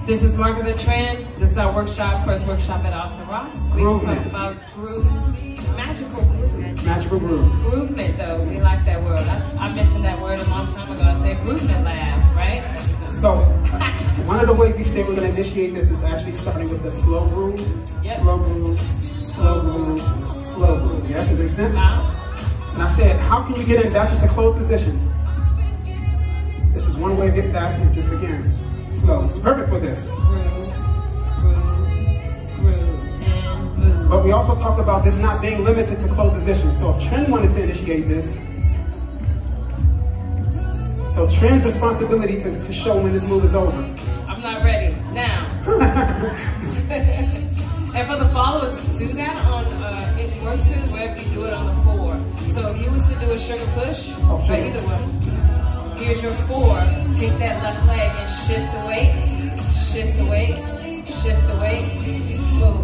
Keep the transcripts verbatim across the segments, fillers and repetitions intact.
This is Marcus and Trend. This is our workshop, first workshop at Austin Rocks. We will talk about groove, magical grooves. Magical grooves. Groovement, though, we like that word. I, I mentioned that word a long time ago. I said Groovement Lab, right? So, one of the ways we say we're going to initiate this is actually starting with the slow groove. Yep. Slow groove, slow groove, slow groove. Yeah, does that make sense? Uh-huh. And I said, how can you get in back into closed position? This is one way to get back in, just again, slow. It's perfect for this. Groove, groove, groove, and move. But we also talked about this not being limited to closed position. So if Trend wanted to initiate this, so Trend's responsibility to, to show when this move is over. I'm not ready. Now. And for the followers, do that on, uh, it works really well if you do it on the four. So if you was to do a sugar push, oh, or sure. either one, here's your four. Take that left leg and shift the weight, shift the weight, shift the weight, move.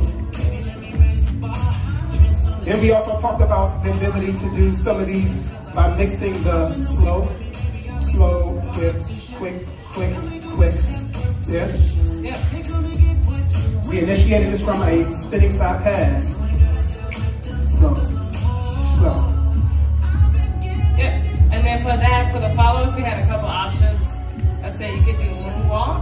Then we also talked about the ability to do some of these by mixing the slow, slow, quick, quick, quick, quick. Yeah? Yeah. We initiated this from a spinning side pass. Slow, slow. Yep. And then for that, for the followers, we had a couple options. I said you could do moonwalk,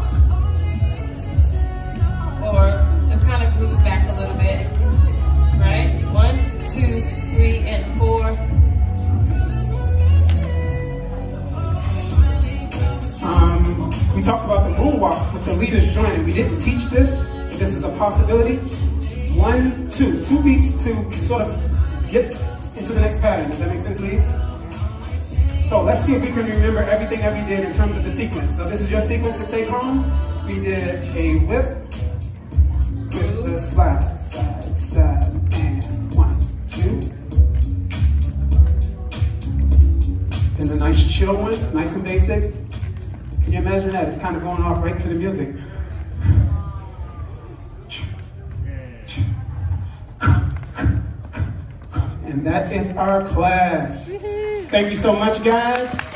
or just kind of groove back a little bit. Right? One, two, three, and four. Um, we talked about the moonwalk with the leaders joining. We didn't teach this, but this is a possibility. One, two. Two beats to sort of get into the next pattern. Does that make sense, leads? So let's see if we can remember everything that we did in terms of the sequence. So this is your sequence to take home. We did a whip with the slide, side, side, and one, two. Then a nice chill one, nice and basic. Can you imagine that? It's kind of going off right to the music. And that is our class. Thank you so much, guys.